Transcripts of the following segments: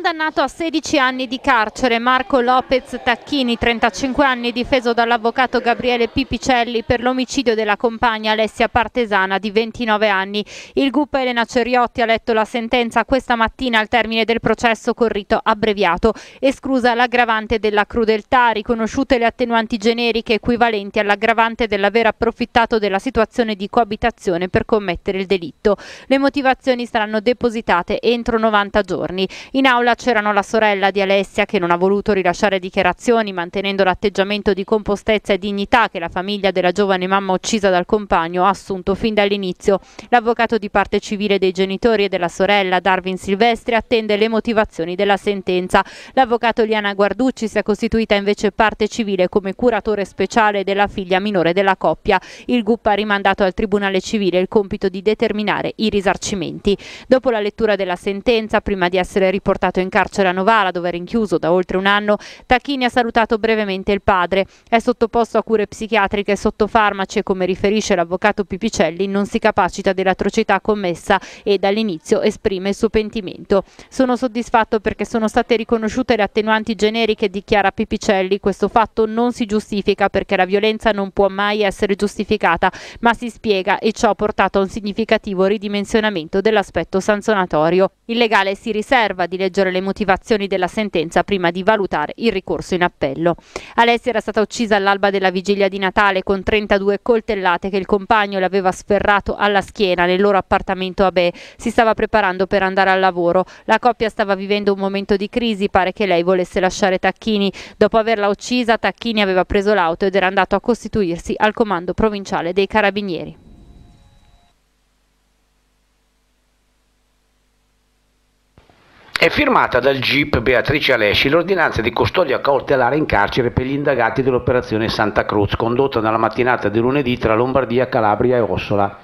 Condannato a 16 anni di carcere, Marco Lopez Tacchini, 35 anni, difeso dall'avvocato Gabriele Pipicelli per l'omicidio della compagna Alessia Partesana di 29 anni. Il GUP Elena Ceriotti ha letto la sentenza questa mattina al termine del processo con rito abbreviato, esclusa l'aggravante della crudeltà, riconosciute le attenuanti generiche equivalenti all'aggravante dell'aver approfittato della situazione di coabitazione per commettere il delitto. Le motivazioni saranno depositate entro 90 giorni. In aula c'erano la sorella di Alessia, che non ha voluto rilasciare dichiarazioni, mantenendo l'atteggiamento di compostezza e dignità che la famiglia della giovane mamma uccisa dal compagno ha assunto fin dall'inizio. L'avvocato di parte civile dei genitori e della sorella, Darwin Silvestri, attende le motivazioni della sentenza. L'avvocato Liana Guarducci si è costituita invece parte civile come curatore speciale della figlia minore della coppia. Il GUP ha rimandato al Tribunale Civile il compito di determinare i risarcimenti. Dopo la lettura della sentenza, prima di essere riportato in carcere a Novara, dove è rinchiuso da oltre un anno, Tacchini ha salutato brevemente il padre. È sottoposto a cure psichiatriche sotto farmaci e, come riferisce l'avvocato Pipicelli, non si capacita dell'atrocità commessa e dall'inizio esprime il suo pentimento. Sono soddisfatto perché sono state riconosciute le attenuanti generiche, dichiara Pipicelli. Questo fatto non si giustifica perché la violenza non può mai essere giustificata, ma si spiega, e ciò ha portato a un significativo ridimensionamento dell'aspetto sanzionatorio. Il legale si riserva di leggere le motivazioni della sentenza prima di valutare il ricorso in appello. Alessia era stata uccisa all'alba della vigilia di Natale con 32 coltellate che il compagno le aveva sferrato alla schiena nel loro appartamento a Be. Si stava preparando per andare al lavoro. La coppia stava vivendo un momento di crisi, pare che lei volesse lasciare Tacchini. Dopo averla uccisa, Tacchini aveva preso l'auto ed era andato a costituirsi al comando provinciale dei Carabinieri. È firmata dal GIP Beatrice Alessi l'ordinanza di custodia cautelare in carcere per gli indagati dell'operazione Santa Cruz, condotta nella mattinata di lunedì tra Lombardia, Calabria e Ossola.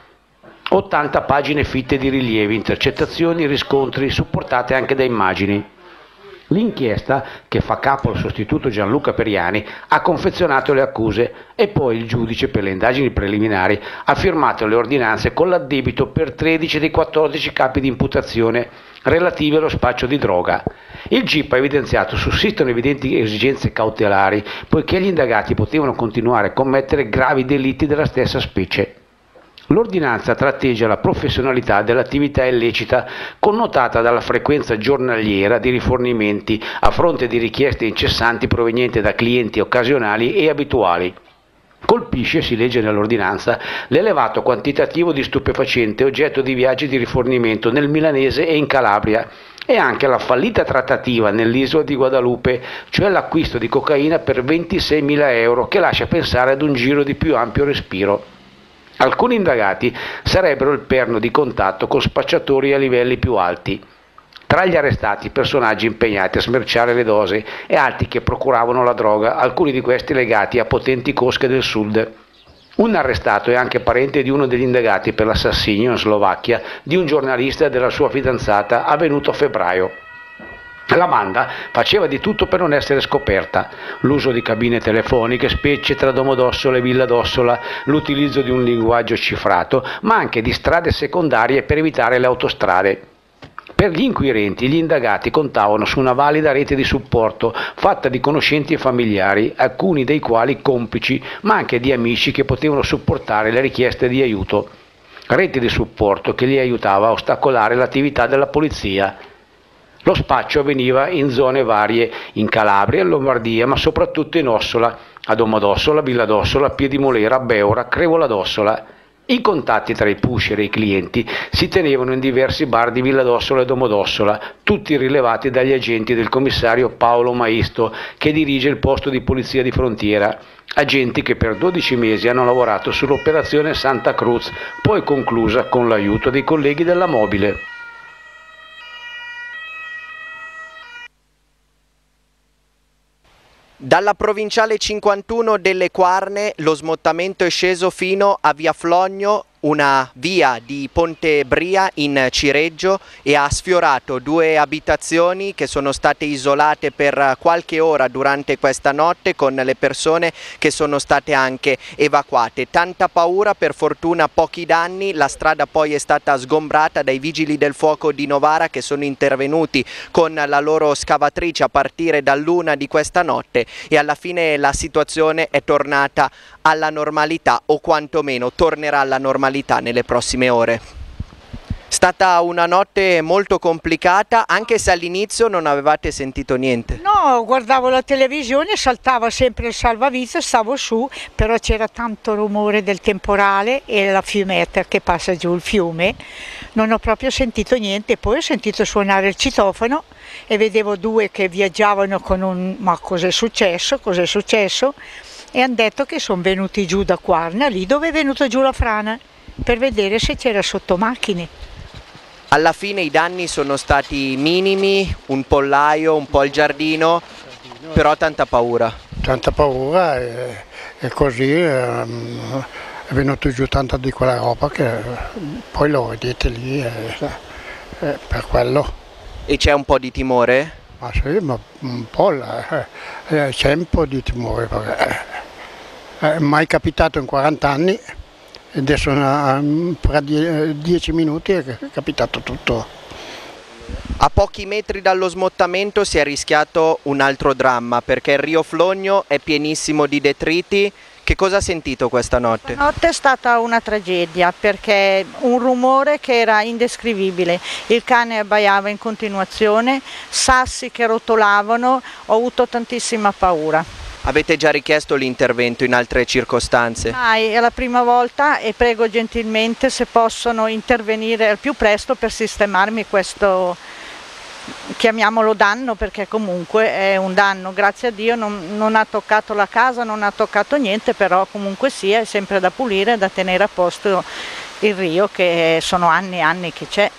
80 pagine fitte di rilievi, intercettazioni, riscontri, supportate anche da immagini. L'inchiesta, che fa capo al sostituto Gianluca Periani, ha confezionato le accuse e poi il giudice per le indagini preliminari ha firmato le ordinanze con l'addebito per 13 dei 14 capi di imputazione relativi allo spaccio di droga. Il GIP ha evidenziato che sussistono evidenti esigenze cautelari, poiché gli indagati potevano continuare a commettere gravi delitti della stessa specie. L'ordinanza tratteggia la professionalità dell'attività illecita connotata dalla frequenza giornaliera di rifornimenti a fronte di richieste incessanti provenienti da clienti occasionali e abituali. Colpisce, si legge nell'ordinanza, l'elevato quantitativo di stupefacente oggetto di viaggi di rifornimento nel Milanese e in Calabria e anche la fallita trattativa nell'isola di Guadalupe, cioè l'acquisto di cocaina per 26.000 euro, che lascia pensare ad un giro di più ampio respiro. Alcuni indagati sarebbero il perno di contatto con spacciatori a livelli più alti. Tra gli arrestati personaggi impegnati a smerciare le dosi e altri che procuravano la droga, alcuni di questi legati a potenti cosche del sud. Un arrestato è anche parente di uno degli indagati per l'assassinio in Slovacchia di un giornalista e della sua fidanzata, avvenuto a febbraio. La banda faceva di tutto per non essere scoperta: l'uso di cabine telefoniche, specie tra Domodossola e Villa d'Ossola, l'utilizzo di un linguaggio cifrato, ma anche di strade secondarie per evitare le autostrade. Per gli inquirenti, gli indagati contavano su una valida rete di supporto fatta di conoscenti e familiari, alcuni dei quali complici, ma anche di amici che potevano supportare le richieste di aiuto. Rete di supporto che li aiutava a ostacolare l'attività della polizia. Lo spaccio avveniva in zone varie, in Calabria, in Lombardia, ma soprattutto in Ossola, a Domodossola, Villa d'Ossola, Piedimolera, Beora, Crevola d'Ossola. I contatti tra i pusher e i clienti si tenevano in diversi bar di Villa d'Ossola e Domodossola, tutti rilevati dagli agenti del commissario Paolo Maisto, che dirige il posto di polizia di frontiera. Agenti che per 12 mesi hanno lavorato sull'operazione Santa Cruz, poi conclusa con l'aiuto dei colleghi della Mobile. Dalla provinciale 51 delle Quarne lo smottamento è sceso fino a via Flogno una via di Ponte Bria in Cireggio e ha sfiorato 2 abitazioni che sono state isolate per qualche ora durante questa notte, con le persone che sono state anche evacuate. Tanta paura, per fortuna pochi danni. La strada poi è stata sgombrata dai vigili del fuoco di Novara, che sono intervenuti con la loro scavatrice a partire dall'1 di questa notte, e alla fine la situazione è tornata alla normalità, o quantomeno tornerà alla normalità nelle prossime ore. È stata una notte molto complicata, anche se all'inizio non avevate sentito niente. No, guardavo la televisione, saltava sempre il salvavita, stavo su, però c'era tanto rumore del temporale e la fiumetta che passa giù il fiume, non ho proprio sentito niente. Poi ho sentito suonare il citofono e vedevo 2 che viaggiavano con un "ma cos'è successo? Cos'è successo?" E hanno detto che sono venuti giù da Quarna, lì dove è venuta giù la frana, per vedere se c'era sotto macchine. Alla fine i danni sono stati minimi, un pollaio, un po' il giardino, però tanta paura. Tanta paura e così è venuto giù tanta di quella roba che poi lo vedete lì, per quello. E c'è un po' di timore? Ma sì, ma un po' c'è un po' di timore, perché è mai capitato in 40 anni e adesso fra 10 minuti è capitato tutto. A pochi metri dallo smottamento si è rischiato un altro dramma, perché il Rio Flogno è pienissimo di detriti. Che cosa ha sentito questa notte? Notte è stata una tragedia, perché un rumore che era indescrivibile, il cane abbaiava in continuazione, sassi che rotolavano, ho avuto tantissima paura. Avete già richiesto l'intervento in altre circostanze? È la prima volta e prego gentilmente se possono intervenire al più presto per sistemarmi questo, chiamiamolo danno, perché comunque è un danno. Grazie a Dio non ha toccato la casa, non ha toccato niente, però comunque sia, è sempre da pulire, da tenere a posto il Rio, che sono anni e anni che c'è.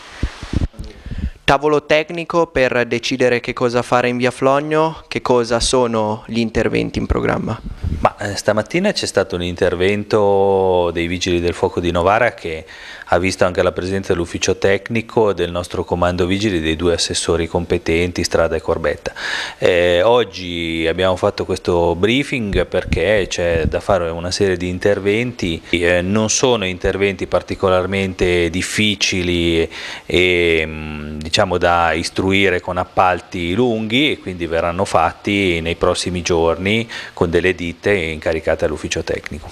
Tavolo tecnico per decidere che cosa fare in via Flogno, che cosa sono gli interventi in programma? Stamattina c'è stato un intervento dei Vigili del Fuoco di Novara che ha visto anche la presenza dell'ufficio tecnico del nostro comando vigili, dei 2 assessori competenti, Strada e Corbetta. Oggi abbiamo fatto questo briefing perché c'è da fare una serie di interventi, non sono interventi particolarmente difficili e diciamo da istruire con appalti lunghi, e quindi verranno fatti nei prossimi giorni con delle ditte incaricate all'ufficio tecnico.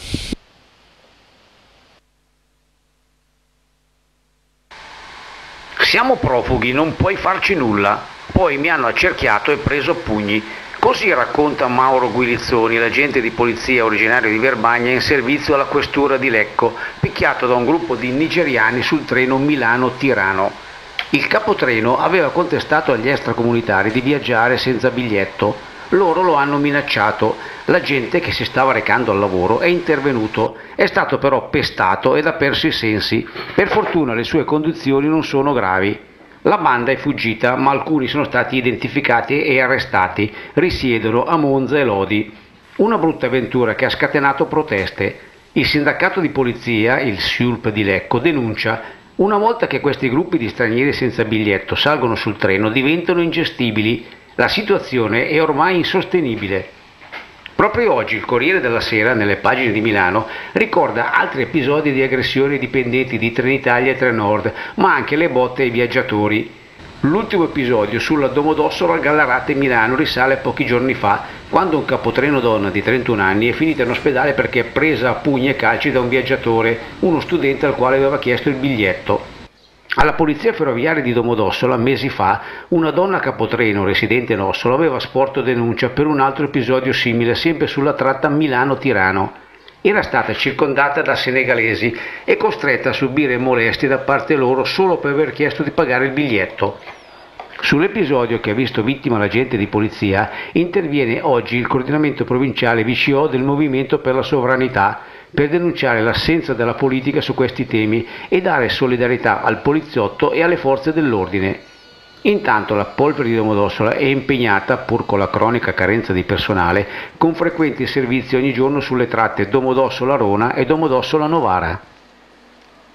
Siamo profughi, non puoi farci nulla. Poi mi hanno accerchiato e preso a pugni. Così racconta Mauro Guilizzoni, l'agente di polizia originario di Verbagna in servizio alla questura di Lecco, picchiato da un gruppo di nigeriani sul treno Milano-Tirano. Il capotreno aveva contestato agli extracomunitari di viaggiare senza biglietto. Loro lo hanno minacciato. L'agente, che si stava recando al lavoro, è intervenuto. È stato però pestato ed ha perso i sensi. Per fortuna le sue condizioni non sono gravi. La banda è fuggita, ma alcuni sono stati identificati e arrestati. Risiedono a Monza e Lodi. Una brutta avventura che ha scatenato proteste. Il sindacato di polizia, il SIULP di Lecco, denuncia: una volta che questi gruppi di stranieri senza biglietto salgono sul treno, diventano ingestibili. La situazione è ormai insostenibile. Proprio oggi il Corriere della Sera, nelle pagine di Milano, ricorda altri episodi di aggressioni ai dipendenti di Trenitalia e Trenord, ma anche le botte ai viaggiatori. L'ultimo episodio sulla Domodossola a Gallarate Milano risale a pochi giorni fa, quando un capotreno donna di 31 anni è finita in ospedale perché è presa a pugni e calci da un viaggiatore, uno studente al quale aveva chiesto il biglietto. Alla polizia ferroviaria di Domodossola, mesi fa, una donna capotreno residente in Ossola aveva sporto denuncia per un altro episodio simile, sempre sulla tratta Milano-Tirano. Era stata circondata da senegalesi e costretta a subire molestie da parte loro solo per aver chiesto di pagare il biglietto. Sull'episodio, che ha visto vittima l'agente di polizia, interviene oggi il coordinamento provinciale VCO del Movimento per la Sovranità, per denunciare l'assenza della politica su questi temi e dare solidarietà al poliziotto e alle forze dell'ordine. Intanto la Polvere di Domodossola è impegnata, pur con la cronica carenza di personale, con frequenti servizi ogni giorno sulle tratte Domodossola-Rona e Domodossola-Novara.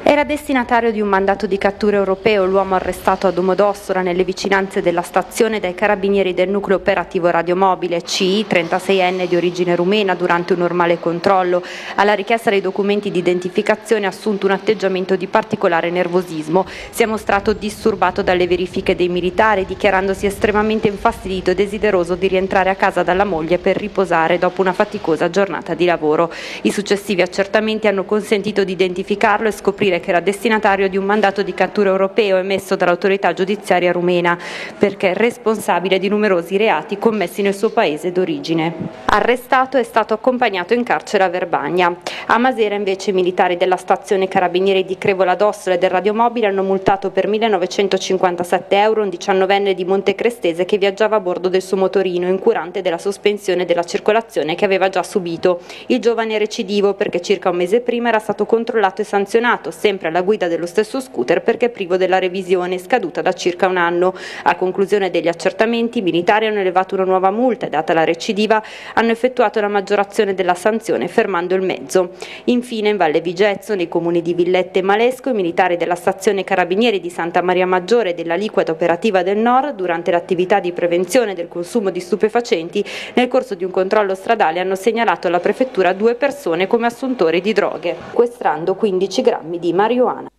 Era destinatario di un mandato di cattura europeo l'uomo arrestato a Domodossola nelle vicinanze della stazione dai carabinieri del nucleo operativo radiomobile CI, 36enne di origine rumena, durante un normale controllo. Alla richiesta dei documenti di identificazione ha assunto un atteggiamento di particolare nervosismo. Si è mostrato disturbato dalle verifiche dei militari, dichiarandosi estremamente infastidito e desideroso di rientrare a casa dalla moglie per riposare dopo una faticosa giornata di lavoro. I successivi accertamenti hanno consentito di identificarlo e scoprire che era destinatario di un mandato di cattura europeo emesso dall'autorità giudiziaria rumena, perché è responsabile di numerosi reati commessi nel suo paese d'origine. Arrestato, è stato accompagnato in carcere a Verbagna. A Masera invece i militari della stazione carabinieri di Crevola d'Ossola e del radiomobile hanno multato per 1.957 euro un 19enne di Montecrestese che viaggiava a bordo del suo motorino, incurante della sospensione della circolazione che aveva già subito. Il giovane è recidivo perché circa un mese prima era stato controllato e sanzionato, sempre alla guida dello stesso scooter, perché privo della revisione scaduta da circa un anno. A conclusione degli accertamenti, i militari hanno elevato una nuova multa e, data la recidiva, hanno effettuato la maggiorazione della sanzione fermando il mezzo. Infine, in Valle Vigezzo, nei comuni di Villette e Malesco, i militari della stazione carabinieri di Santa Maria Maggiore e della Liquida Operativa del Nord, durante l'attività di prevenzione del consumo di stupefacenti, nel corso di un controllo stradale hanno segnalato alla prefettura 2 persone come assuntori di droghe, sequestrando 15 grammi di marijuana.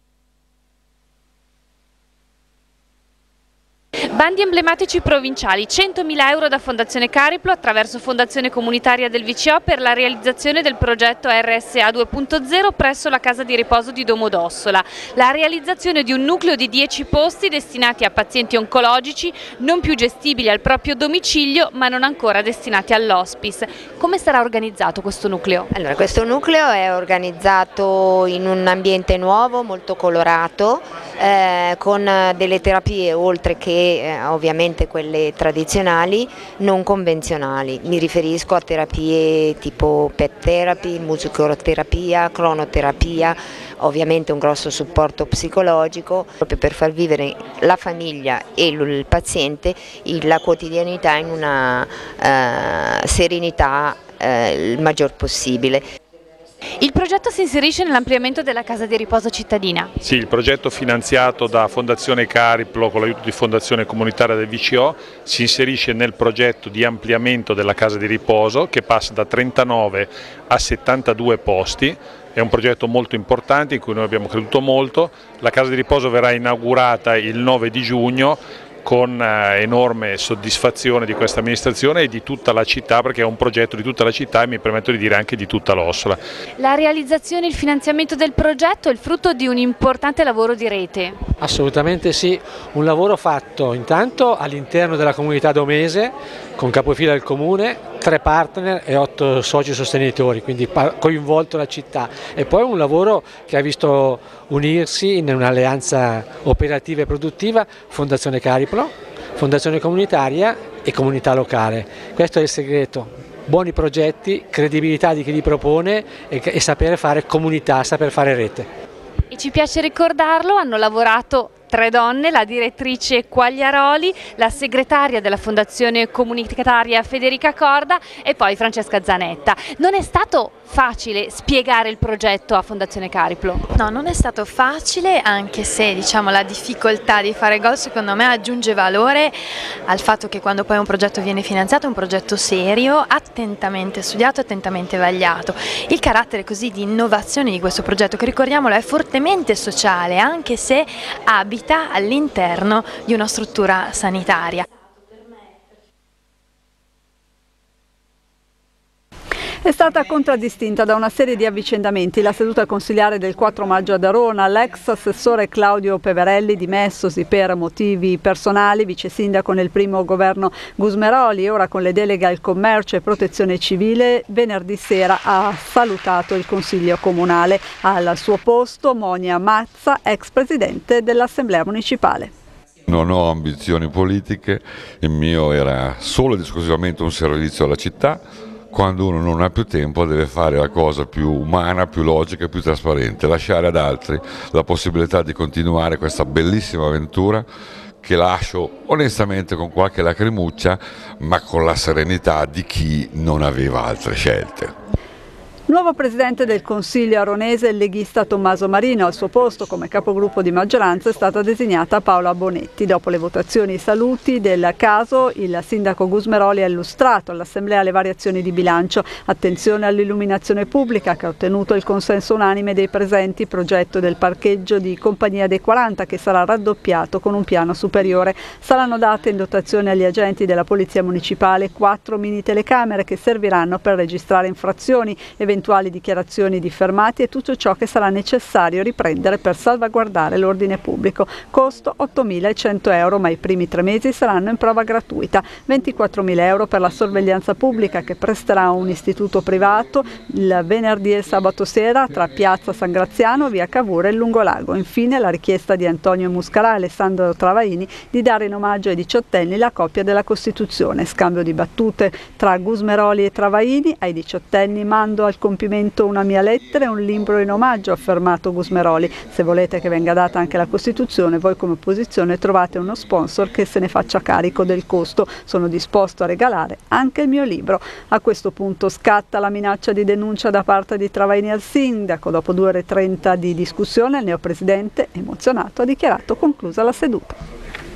Bandi emblematici provinciali, 100.000 euro da Fondazione Cariplo attraverso Fondazione Comunitaria del VCO per la realizzazione del progetto RSA 2.0 presso la casa di riposo di Domodossola. La realizzazione di un nucleo di 10 posti destinati a pazienti oncologici non più gestibili al proprio domicilio ma non ancora destinati all'hospice. Come sarà organizzato questo nucleo? Allora, questo nucleo è organizzato in un ambiente nuovo, molto colorato, con delle terapie oltre che ovviamente quelle tradizionali, non convenzionali. Mi riferisco a terapie tipo pet therapy, musicoterapia, cronoterapia, ovviamente un grosso supporto psicologico proprio per far vivere la famiglia e il paziente la quotidianità in una serenità il maggior possibile. Il progetto si inserisce nell'ampliamento della casa di riposo cittadina? Sì, il progetto finanziato da Fondazione Cariplo con l'aiuto di Fondazione Comunitaria del VCO si inserisce nel progetto di ampliamento della casa di riposo che passa da 39 a 72 posti. È un progetto molto importante in cui noi abbiamo creduto molto. La casa di riposo verrà inaugurata il 9 di giugno con enorme soddisfazione di questa amministrazione e di tutta la città, perché è un progetto di tutta la città e mi permetto di dire anche di tutta l'Ossola. La realizzazione e il finanziamento del progetto è il frutto di un importante lavoro di rete? Assolutamente sì, un lavoro fatto intanto all'interno della comunità domese con capofila del comune, 3 partner e 8 soci sostenitori, quindi coinvolto la città, e poi un lavoro che ha visto unirsi in un'alleanza operativa e produttiva Fondazione Cariplo, Fondazione Comunitaria e comunità locale. Questo è il segreto: buoni progetti, credibilità di chi li propone e sapere fare comunità, saper fare rete. E ci piace ricordarlo, hanno lavorato 3 donne, la direttrice Quagliaroli, la segretaria della Fondazione Comunitaria Federica Corda e poi Francesca Zanetta. Non è stato facile spiegare il progetto a Fondazione Cariplo? No, non è stato facile, anche se diciamo la difficoltà di fare gol secondo me aggiunge valore al fatto che quando poi un progetto viene finanziato è un progetto serio, attentamente studiato, attentamente vagliato. Il carattere così di innovazione di questo progetto, che ricordiamolo è fortemente sociale, anche se abita all'interno di una struttura sanitaria. È stata contraddistinta da una serie di avvicendamenti la seduta consiliare del 4 maggio ad Arona. L'ex assessore Claudio Peverelli, dimessosi per motivi personali, vice sindaco nel primo governo Gusmeroli, ora con le deleghe al commercio e protezione civile, venerdì sera ha salutato il consiglio comunale. Al suo posto Monia Mazza, ex presidente dell'Assemblea municipale. Non ho ambizioni politiche, il mio era solo ed esclusivamente un servizio alla città. Quando uno non ha più tempo deve fare la cosa più umana, più logica, più trasparente, lasciare ad altri la possibilità di continuare questa bellissima avventura che lascio onestamente con qualche lacrimuccia, ma con la serenità di chi non aveva altre scelte. Nuovo presidente del Consiglio aronese il leghista Tommaso Marino. Al suo posto come capogruppo di maggioranza è stata designata Paola Bonetti. Dopo le votazioni e i saluti del caso, il sindaco Gusmeroli ha illustrato all'Assemblea le variazioni di bilancio. Attenzione all'illuminazione pubblica, che ha ottenuto il consenso unanime dei presenti, progetto del parcheggio di Compagnia dei 40 che sarà raddoppiato con un piano superiore. Saranno date in dotazione agli agenti della Polizia Municipale 4 mini telecamere che serviranno per registrare infrazioni, eventuali dichiarazioni di fermati e tutto ciò che sarà necessario riprendere per salvaguardare l'ordine pubblico. Costo 8.100 euro, ma i primi 3 mesi saranno in prova gratuita. 24.000 euro per la sorveglianza pubblica che presterà un istituto privato il venerdì e sabato sera tra Piazza San Graziano, via Cavour e Lungolago. Infine la richiesta di Antonio Muscarà e Alessandro Travaini di dare in omaggio ai diciottenni la copia della Costituzione. Scambio di battute tra Gusmeroli e Travaini. Ai diciottenni mando al compimento una mia lettera e un libro in omaggio, ha affermato Gusmeroli. Se volete che venga data anche la Costituzione, voi come opposizione trovate uno sponsor che se ne faccia carico del costo. Sono disposto a regalare anche il mio libro. A questo punto scatta la minaccia di denuncia da parte di Travaini al sindaco. Dopo 2 ore e 30 di discussione, il neopresidente, emozionato, ha dichiarato conclusa la seduta.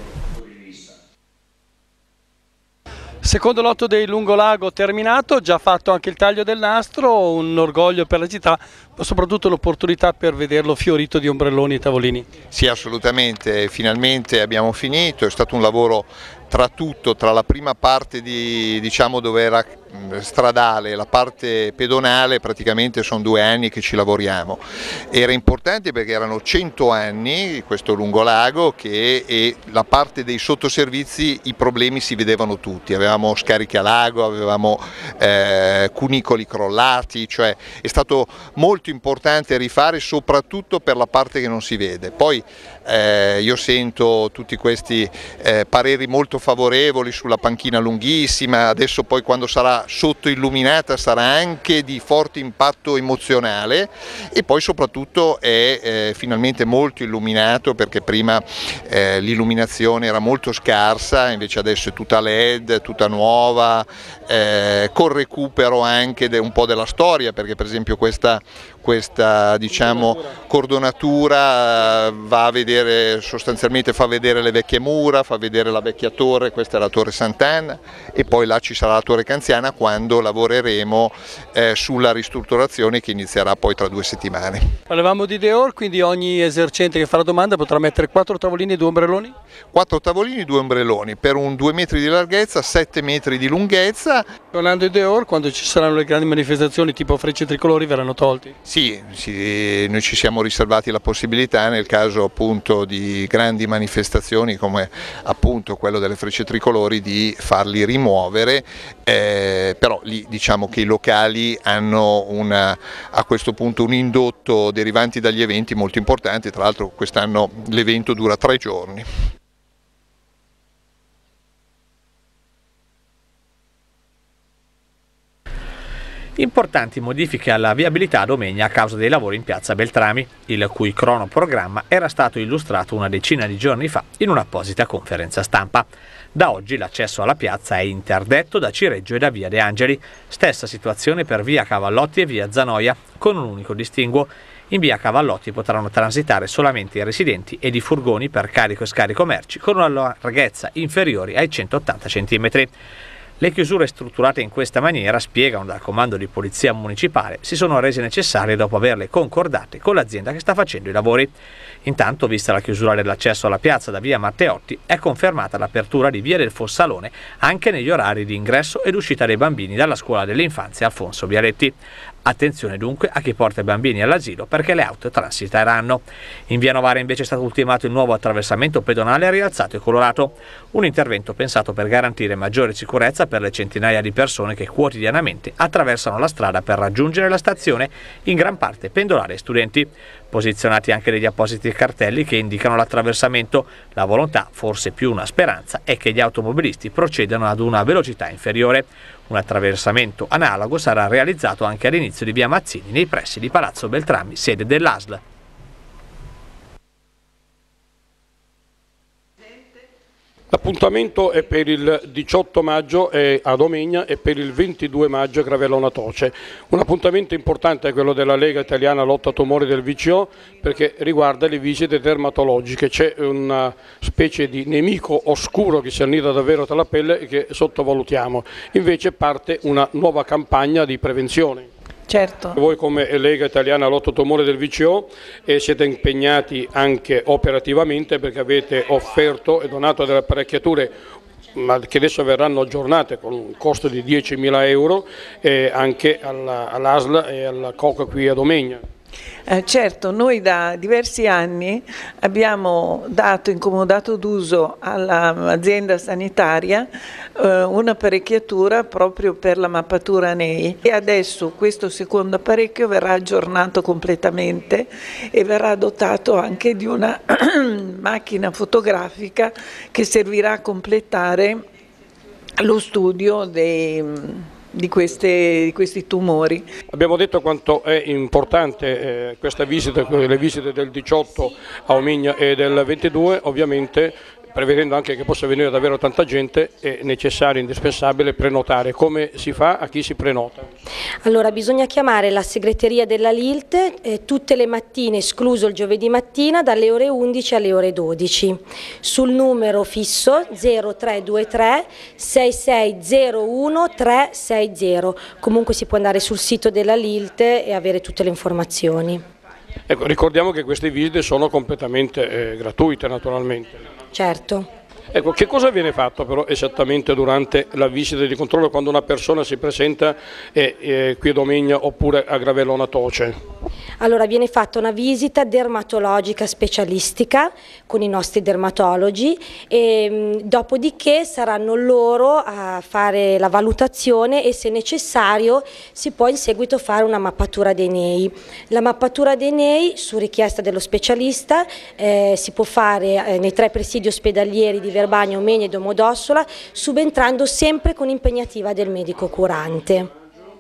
Secondo lotto dei Lungolago terminato, già fatto anche il taglio del nastro, un orgoglio per la città, ma soprattutto l'opportunità per vederlo fiorito di ombrelloni e tavolini. Sì, assolutamente, finalmente abbiamo finito, è stato un lavoro tra la prima parte diciamo dove era stradale e la parte pedonale, praticamente sono 2 anni che ci lavoriamo. Era importante perché erano 100 anni questo Lungolago e la parte dei sottoservizi i problemi si vedevano tutti, avevamo scarichialago, avevamo cunicoli crollati, cioè è stato molto importante rifare soprattutto per la parte che non si vede. Poi io sento tutti questi pareri molto favorevoli sulla panchina lunghissima, adesso poi quando sarà sotto illuminata sarà anche di forte impatto emozionale e poi soprattutto è finalmente molto illuminato perché prima l'illuminazione era molto scarsa, invece adesso è tutta LED, tutta nuova, con recupero anche un po' della storia, perché per esempio questa diciamo cordonatura va a vedere, sostanzialmente fa vedere le vecchie mura, fa vedere la vecchia torre, questa è la torre Sant'Anna e poi là ci sarà la torre Canziana quando lavoreremo sulla ristrutturazione che inizierà poi tra 2 settimane. Parlavamo di Deor, quindi ogni esercente che farà domanda potrà mettere 4 tavolini e 2 ombrelloni? 4 tavolini e 2 ombrelloni per un 2 metri di larghezza, 7 metri di lunghezza. Parlando di Deor, quando ci saranno le grandi manifestazioni tipo Frecce Tricolori verranno tolti? Sì, noi ci siamo riservati la possibilità nel caso appunto di grandi manifestazioni come appunto quello delle Frecce Tricolori di farli rimuovere, però lì diciamo che i locali hanno a questo punto un indotto derivanti dagli eventi molto importante, tra l'altro quest'anno l'evento dura 3 giorni. Importanti modifiche alla viabilità a Domegna a causa dei lavori in piazza Beltrami, il cui cronoprogramma era stato illustrato una decina di giorni fa in un'apposita conferenza stampa. Da oggi l'accesso alla piazza è interdetto da Cireggio e da via De Angeli, stessa situazione per via Cavallotti e via Zanoia, con un unico distinguo. In via Cavallotti potranno transitare solamente i residenti ed i furgoni per carico e scarico merci con una larghezza inferiore ai 180 cm. Le chiusure strutturate in questa maniera, spiegano dal comando di polizia municipale, si sono rese necessarie dopo averle concordate con l'azienda che sta facendo i lavori. Intanto, vista la chiusura dell'accesso alla piazza da via Matteotti, è confermata l'apertura di via del Fossalone anche negli orari di ingresso ed uscita dei bambini dalla scuola dell'infanzia Alfonso Bialetti. Attenzione dunque a chi porta i bambini all'asilo perché le auto transiteranno. In via Novara invece è stato ultimato il nuovo attraversamento pedonale rialzato e colorato, un intervento pensato per garantire maggiore sicurezza per le centinaia di persone che quotidianamente attraversano la strada per raggiungere la stazione, in gran parte pendolari e studenti. Posizionati anche degli appositi cartelli che indicano l'attraversamento. La volontà, forse più una speranza, è che gli automobilisti procedano ad una velocità inferiore. Un attraversamento analogo sarà realizzato anche all'inizio di via Mazzini nei pressi di Palazzo Beltrami, sede dell'ASL. L'appuntamento è per il 18 maggio ad Omegna e per il 22 maggio a Gravellona Toce. Un appuntamento importante è quello della Lega Italiana Lotta Tumori del VCO perché riguarda le visite dermatologiche. C'è una specie di nemico oscuro che si annida davvero tra la pelle e che sottovalutiamo. Invece parte una nuova campagna di prevenzione. Certo. Voi come Lega Italiana Lotta Tumore del VCO siete impegnati anche operativamente perché avete offerto e donato delle apparecchiature ma che adesso verranno aggiornate con un costo di 10.000 euro anche all'ASL e alla COC qui ad Omegna. Certo, noi da diversi anni abbiamo dato incomodato d'uso all'azienda sanitaria un'apparecchiatura proprio per la mappatura NEI e adesso questo secondo apparecchio verrà aggiornato completamente e verrà dotato anche di una macchina fotografica che servirà a completare lo studio di questi tumori. Abbiamo detto quanto è importante questa visita, le visite del 18 a Omegna e del 22, ovviamente prevedendo anche che possa venire davvero tanta gente è necessario, indispensabile prenotare. Come si fa? A chi si prenota? Allora bisogna chiamare la segreteria della LILT tutte le mattine, escluso il giovedì mattina, dalle ore 11 alle ore 12 sul numero fisso 0323 6601 360. Comunque si può andare sul sito della LILT e avere tutte le informazioni. Ecco, ricordiamo che queste visite sono completamente gratuite naturalmente. Certo. Ecco, che cosa viene fatto però esattamente durante la visita di controllo quando una persona si presenta qui ad Omegna oppure a Gravellona Toce? Allora viene fatta una visita dermatologica specialistica con i nostri dermatologi e dopodiché saranno loro a fare la valutazione e se necessario si può in seguito fare una mappatura dei nei. La mappatura dei nei su richiesta dello specialista si può fare nei 3 presidi ospedalieri di Verbania, Omegna e Domodossola, subentrando sempre con impegnativa del medico curante.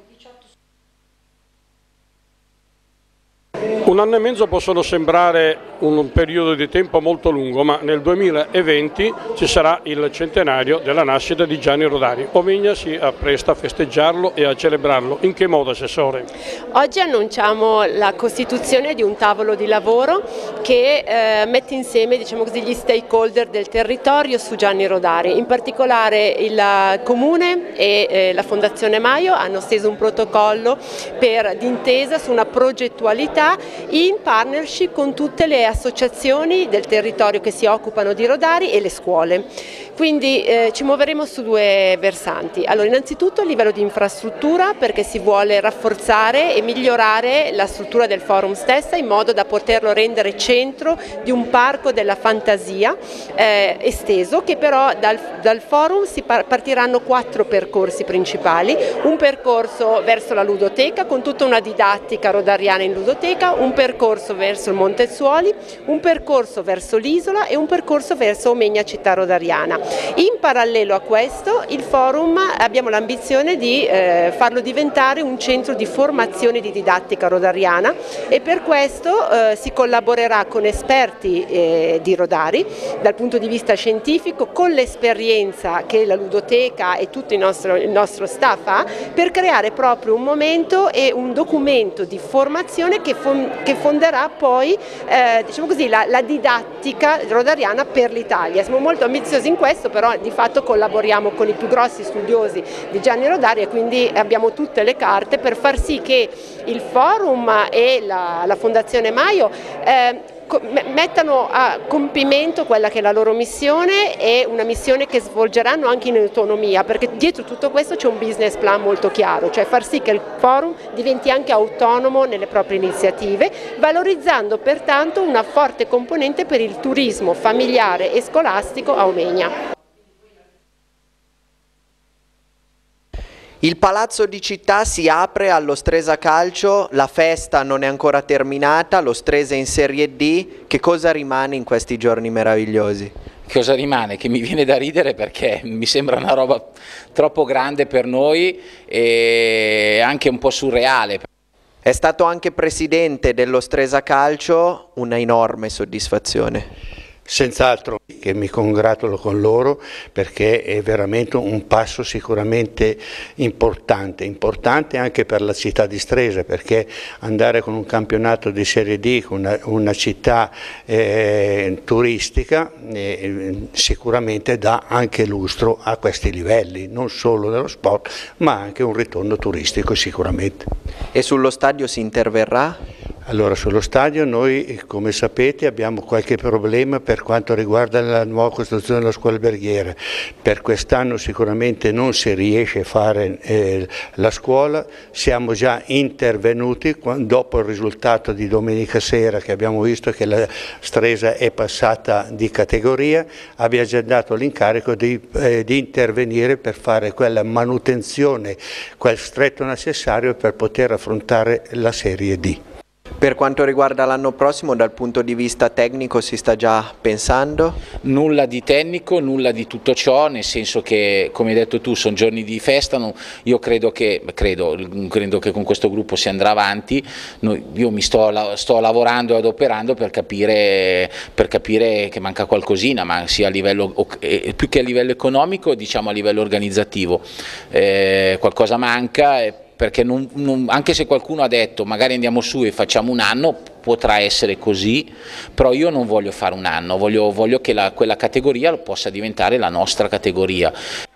Un anno e mezzo possono sembrare un periodo di tempo molto lungo, ma nel 2020 ci sarà il centenario della nascita di Gianni Rodari. Omegna si appresta a festeggiarlo e a celebrarlo. In che modo, Assessore? Oggi annunciamo la costituzione di un tavolo di lavoro che mette insieme, diciamo così, gli stakeholder del territorio su Gianni Rodari. In particolare il Comune e la Fondazione Maio hanno steso un protocollo d'intesa su una progettualità in partnership con tutte le associazioni del territorio che si occupano di Rodari e le scuole. Quindi ci muoveremo su 2 versanti. Allora, innanzitutto a livello di infrastruttura perché si vuole rafforzare e migliorare la struttura del forum stessa in modo da poterlo rendere centro di un parco della fantasia esteso che però dal forum partiranno 4 percorsi principali, un percorso verso la ludoteca con tutta una didattica rodariana in ludoteca, un percorso verso il Montezzuoli, un percorso verso l'isola e un percorso verso Omegna città rodariana. In parallelo a questo il forum abbiamo l'ambizione di farlo diventare un centro di formazione di didattica rodariana e per questo si collaborerà con esperti di Rodari dal punto di vista scientifico con l'esperienza che la ludoteca e tutto il nostro staff ha per creare proprio un momento e un documento di formazione che fonderà poi diciamo così, la didattica rodariana per l'Italia. Siamo molto ambiziosi in questo, però di fatto collaboriamo con i più grossi studiosi di Gianni Rodari e quindi abbiamo tutte le carte per far sì che il forum e la Fondazione Maio mettano a compimento quella che è la loro missione e una missione che svolgeranno anche in autonomia, perché dietro tutto questo c'è un business plan molto chiaro, cioè far sì che il forum diventi anche autonomo nelle proprie iniziative, valorizzando pertanto una forte componente per il turismo familiare e scolastico a Omegna. Il Palazzo di Città si apre allo Stresa Calcio, la festa non è ancora terminata, lo Stresa è in Serie D, che cosa rimane in questi giorni meravigliosi? Cosa rimane? Che mi viene da ridere perché mi sembra una roba troppo grande per noi e anche un po' surreale. È stato anche presidente dello Stresa Calcio, una enorme soddisfazione. Senz'altro che mi congratulo con loro perché è veramente un passo sicuramente importante anche per la città di Stresa, perché andare con un campionato di Serie D, una città turistica, sicuramente dà anche lustro a questi livelli, non solo dello sport ma anche un ritorno turistico sicuramente. E sullo stadio si interverrà? Allora, sullo stadio noi, come sapete, abbiamo qualche problema per quanto riguarda la nuova costruzione della scuola alberghiera. Per quest'anno sicuramente non si riesce a fare la scuola, siamo già intervenuti dopo il risultato di domenica sera, che abbiamo visto che la Stresa è passata di categoria, abbiamo già dato l'incarico di intervenire per fare quella manutenzione, quel stretto necessario per poter affrontare la Serie D. Per quanto riguarda l'anno prossimo, dal punto di vista tecnico si sta già pensando? Nulla di tecnico, nulla di tutto ciò, nel senso che, come hai detto tu, sono giorni di festa, io credo che con questo gruppo si andrà avanti. Io mi sto lavorando e adoperando per capire che manca qualcosina, ma sia a livello, più che a livello economico, diciamo a livello organizzativo. Qualcosa manca. Perché anche se qualcuno ha detto magari andiamo su e facciamo un anno, potrà essere così, però io non voglio fare un anno, voglio che quella categoria possa diventare la nostra categoria.